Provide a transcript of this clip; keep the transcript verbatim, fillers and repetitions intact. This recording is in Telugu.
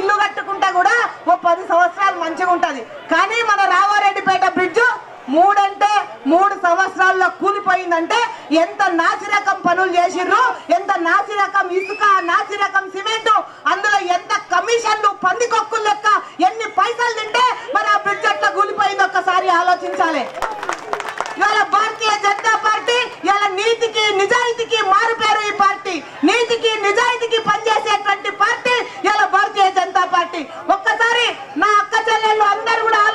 ఇల్లు కట్టుకుంటే కూడా ఓ పది సంవత్సరాలు మంచిగా ఉంటది. కానీ మన రామారెడ్డిపేట బ్రిడ్జ్ మూడంటే మూడు సంవత్సరాల్లో కూలిపోయిందంటే ఎంత నాసిరకం పనులు చేసిర్రు, ఎంత నాసిరకం ఇసుక, నాసిరకం సిమెంట్, అందులో ఎంత కమిషన్లు, పందికొక్కులు లెక్క ఎన్ని పైసలు తింటే మరి ఆ బ్రిడ్జ్ అట్లా కూలిపోయింది ఒక్కసారి ఆలోచించాలి. ఇవాళ భారతీయ జనతా పార్టీ ఇవాళ నీతికి నిజాయితీకి మారుపేరు. ఈ పార్టీ నీతికి నిజాయితీకి పనిచేసేటువంటి పార్టీ ఇవాళ భారతీయ జనతా పార్టీ. ఒక్కసారి నా అక్క చెల్లెళ్ళు అందరూ కూడా